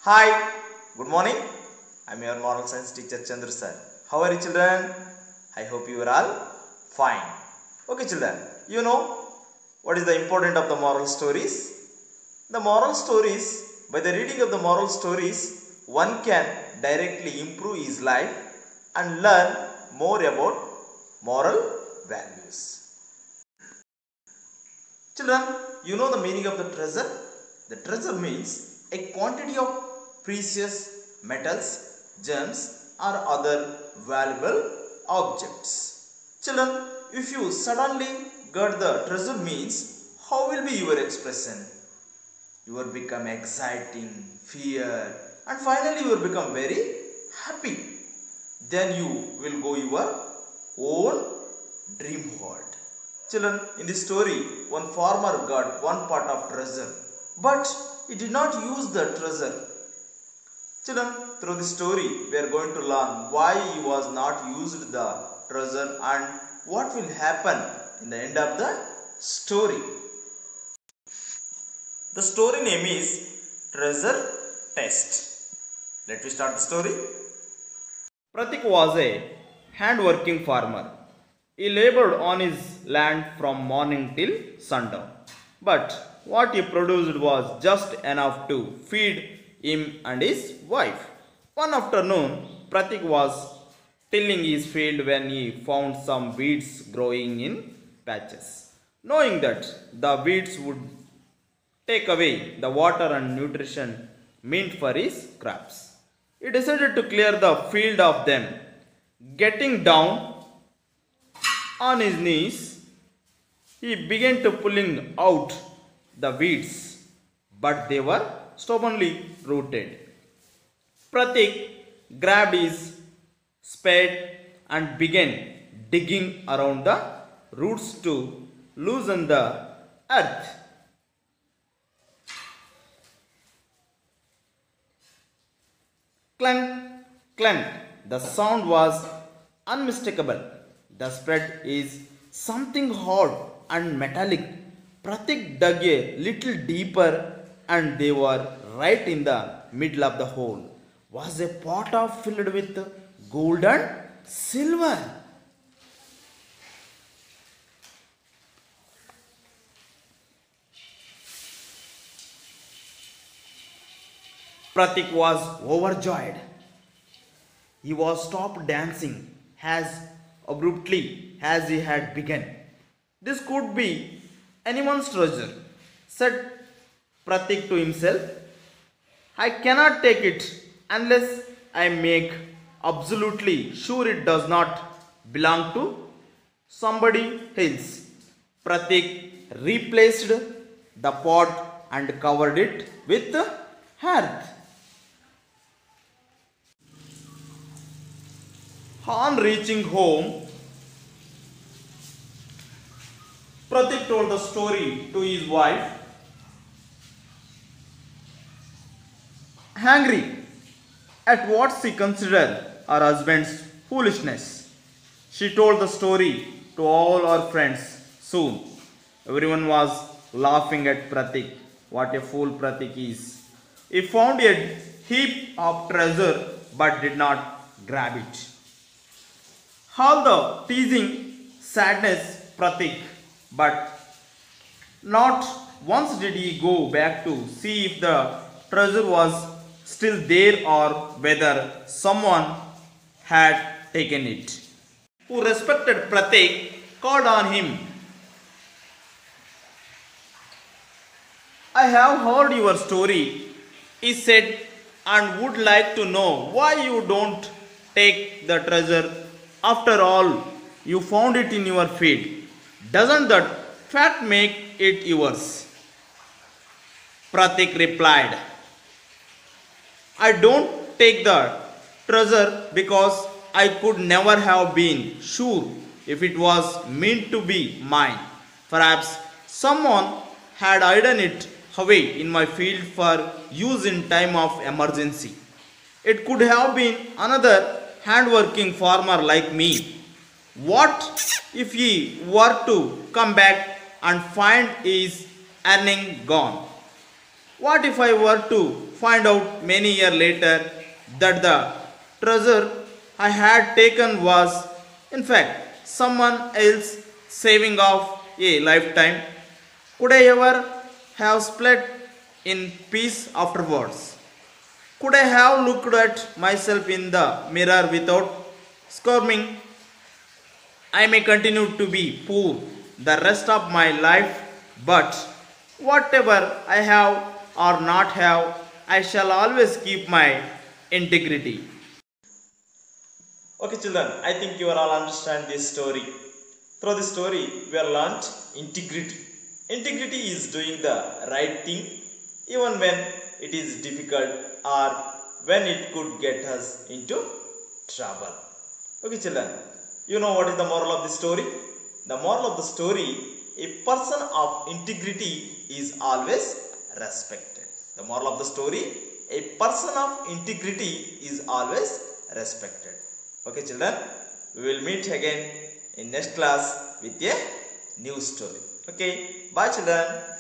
Hi, good morning. I'm your moral science teacher Chandra sir. How are you children? I hope you are all fine. Okay children, you know what is the important of the moral stories? The moral stories, by the reading of the moral stories, one can directly improve his life and learn more about moral values. Children, you know the meaning of the treasure? The treasure means a quantity of precious metals, gems or other valuable objects. Children, if you suddenly got the treasure means, how will be your expression? You will become exciting, fear and finally you will become very happy. Then you will go your own dream world. Children, in this story, one farmer got one part of treasure, but he did not use the treasure. Children, through this story, we are going to learn why he was not used the treasure and what will happen in the end of the story. The story name is Treasure Test. Let me start the story. Pratik was a hand-working farmer. He labored on his land from morning till sundown. But what he produced was just enough to feed him and his wife. One afternoon, Pratik was tilling his field when he found some weeds growing in patches. Knowing that the weeds would take away the water and nutrition meant for his crops, he decided to clear the field of them. Getting down on his knees, he began to pulling out the weeds, but they were stubbornly rooted. Pratik grabbed his spade and began digging around the roots to loosen the earth. Clunk, clunk. The sound was unmistakable. The spread is something hard and metallic. Pratik dug a little deeper and they were right in the middle of the hole. Was a pot of filled with gold and silver. Pratik was overjoyed. He was stopped dancing as abruptly as he had begun. This could be anyone's treasure, said Pratik to himself. I cannot take it unless I make absolutely sure it does not belong to somebody else. Pratik replaced the pot and covered it with earth. On reaching home, Pratik told the story to his wife. Angry at what she considered her husband's foolishness, she told the story to all her friends. Soon, everyone was laughing at Pratik. What a fool Pratik is. He found a heap of treasure but did not grab it. All the teasing sadness Pratik, but not once did he go back to see if the treasure was still there or whether someone had taken it. Who respected Pratik called on him. I have heard your story, he said, and would like to know why you don't take the treasure. After all, you found it in your field. Doesn't that fact make it yours? Pratik replied, I don't take the treasure because I could never have been sure if it was meant to be mine. Perhaps someone had hidden it away in my field for use in time of emergency. It could have been another hand-working farmer like me. What if he were to come back and find his earning gone? What if I were to find out many years later that the treasure I had taken was, in fact, someone else saving of a lifetime? Could I ever have split in peace afterwards? Could I have looked at myself in the mirror without squirming? I may continue to be poor the rest of my life, but whatever I have or not have, I shall always keep my integrity. Okay, children, I think you are all understand this story. Through this story, we are learnt integrity. Integrity is doing the right thing even when it is difficult or when it could get us into trouble. Okay, children, you know what is the moral of the story? The moral of the story, a person of integrity is always respected. The moral of the story, a person of integrity is always respected. Okay, children, we will meet again in next class with a new story. Okay, bye children.